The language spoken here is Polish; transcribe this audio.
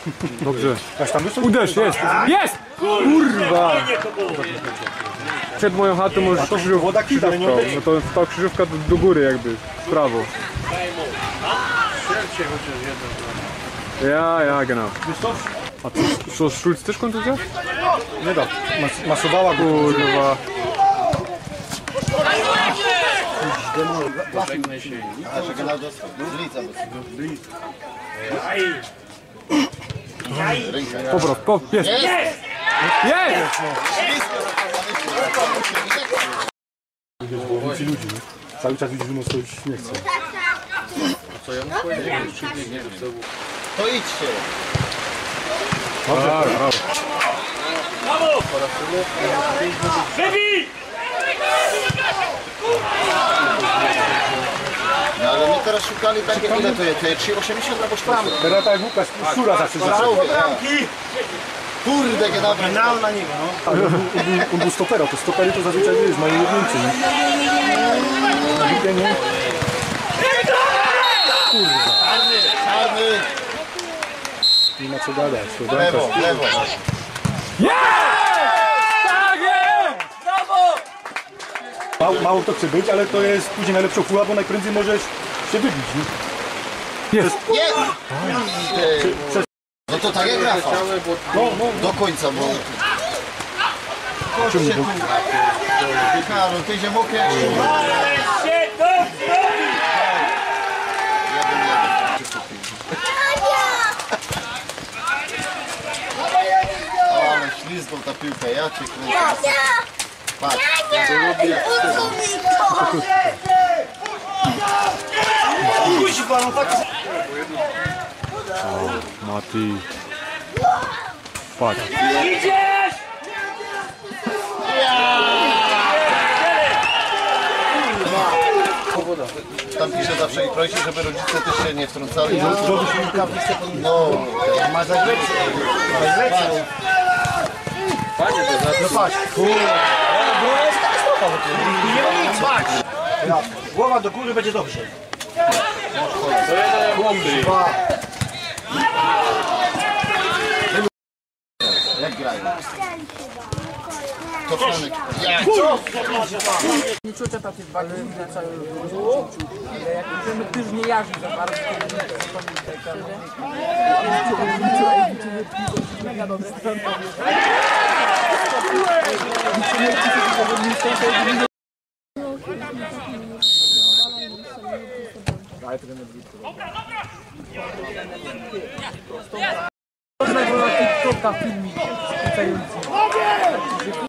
Dobrze. Uderz, jest! Jest! Kurwa! Przed moją chatą możesz krzyżówkę. No to ta krzyżówka do góry jakby, w prawo. Ja, genau. A co, Schulz też kontuzja? Nie da, masowała go. Kurwa. Popraw, jest! Jest! Ci ludzi, nie? Cały czas widzisz, że stoić nie chce. Co ja mu powiedziałem? To idźcie. Dobrze, brawo. No ale my teraz szukali takie, ile to jest? 3,80 albo 4. Teraz tak Łukasz, szura zawsze zaczął. Kurde, generał na niego, no. Ale on był stopera, to stopery to zazwyczaj jest, mają jedyncy, nie? Nie? Kurwa. Czarny. Nie ma co gadać. Lewo, lewo. Tak jest! Brawo! Mało kto chce być, ale to jest później najlepsza fuła, bo najprędzej możesz się wybić, nie? Jest! No to tak jak Rafał. Do końca, bo... Chodźcie tu. Karol, ty idzie mokry jak się. Ale ślizgą ta piłka, ja cię kręcę. Patrz, ja to robię jak Mati. Patrz. tam pisze zawsze i prosi, żeby rodzice też się nie wtrącali. No, ma zagrać. Panie, to za No patrz. Głowa do góry, będzie dobrze. to jeden mądry. Jak grają? To Franek. Nie czuć takiej wagi na całym życiu, ale jak będziemy też nie jarzy za bardzo, to mega dobre. Można było na TikToka filmik wrzucający.